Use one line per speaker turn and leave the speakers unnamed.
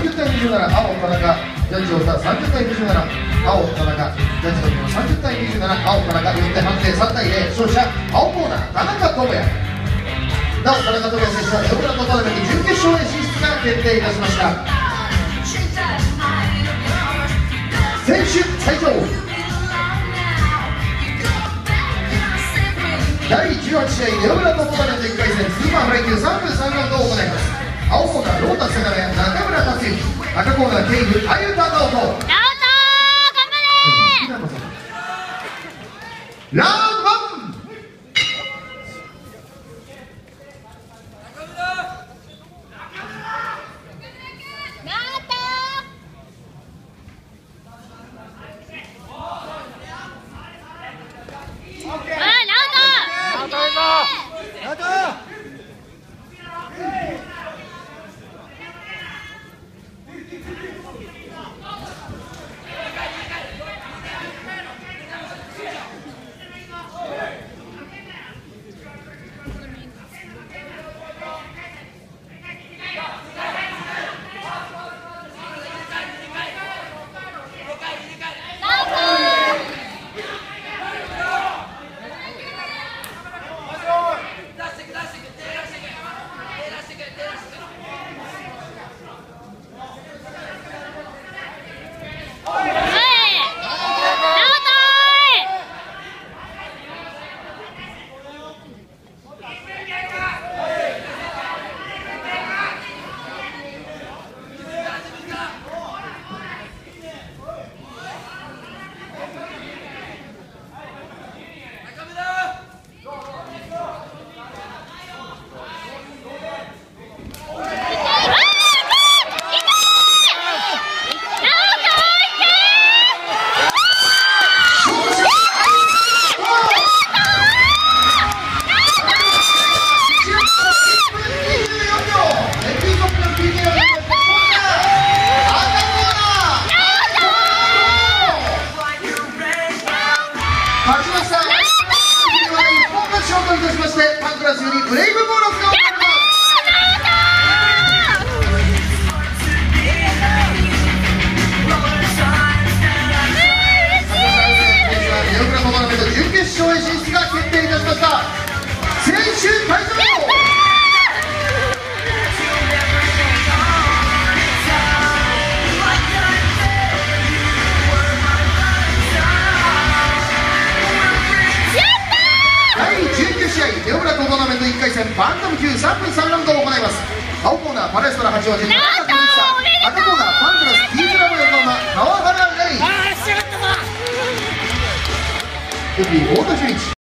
30対27、青田中、ジャッジ太田30対27、青田中、ジャッジ富野30対27、青田中、4点判定3対0、勝者青コーナー田中智也。なお田中智也選手はヨーグランドトーナメント準決勝へ進出が決定いたしました。選手退場。第18試合ヨーグランドトーナメント1回戦スーパーフライ級3分3ラウンドを行います。青コーナーロータス坂部中村達之、赤コーナーケイブあゆた直人。頑張れラウンド1。パンクラスよりブレイブボーナスが贈られます。ヨーグランドトーナメント準決勝へ進出が決定いたしました。選手退場。ヨーグランドトーナメント1回戦バンタム級3分3ラウンドを行います。青コーナーパレストラ八王子赤コーナーパンクラス T クラブ横浜川原レイ。レフェリー太田純一。